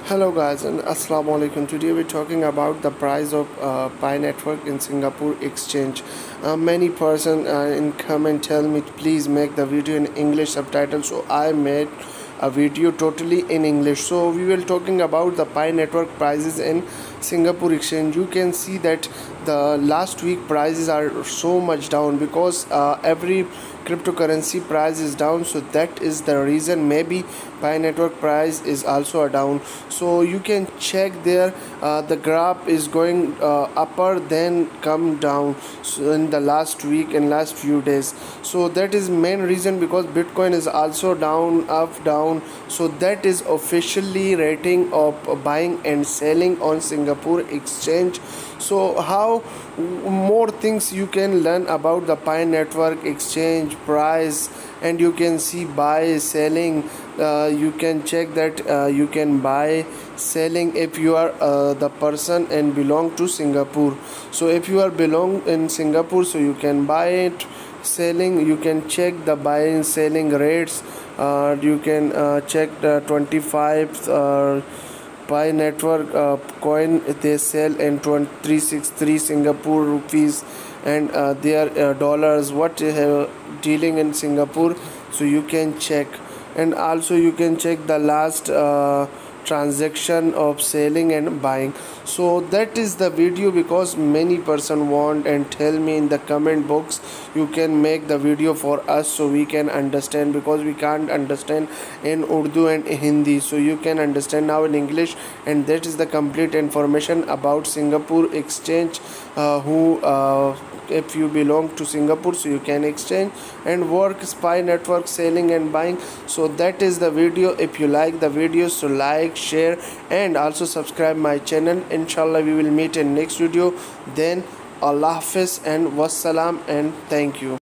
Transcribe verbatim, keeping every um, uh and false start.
Hello guys and Assalamu alaikum. Today we're talking about the price of uh, Pi Network in Singapore Exchange. Uh, many person uh, in comment tell me please make the video in English subtitle, so I made a video totally in English. So we will talking about the Pi Network prices in Singapore Exchange. You can see that the last week prices are so much down because uh, every cryptocurrency price is down, so that is the reason. Maybe Pi Network price is also down, so you can check there. Uh, the graph is going uh, upper then come down, so in the last week and last few days. So that is main reason, because Bitcoin is also down, up, down. So that is officially rating of buying and selling on Singapore Exchange. So how more things you can learn about the Pi Network Exchange price, and you can see buy, selling. Uh, you can check that uh, you can buy, selling if you are uh, the person and belong to Singapore. So if you are belong in Singapore, so you can buy it. Selling, you can check the buying selling rates. Uh, you can uh, check the twenty-five uh, Pi Network uh, coin they sell in three sixty-three Singapore rupees, and uh, their uh, dollars what they have dealing in Singapore. So you can check, and also you can check the last uh, transaction of selling and buying. So that is the video, because many person want and tell me in the comment box you can make the video for us so we can understand, because we can't understand in Urdu and Hindi. So you can understand now in English, and that is the complete information about Singapore Exchange. Uh, who uh, if you belong to Singapore, so you can exchange and work Pi Network selling and buying. So that is the video. If you like the video, so like, share, and also subscribe my channel. Inshallah we will meet in next video. Then Allah Hafiz and wassalam, and thank you.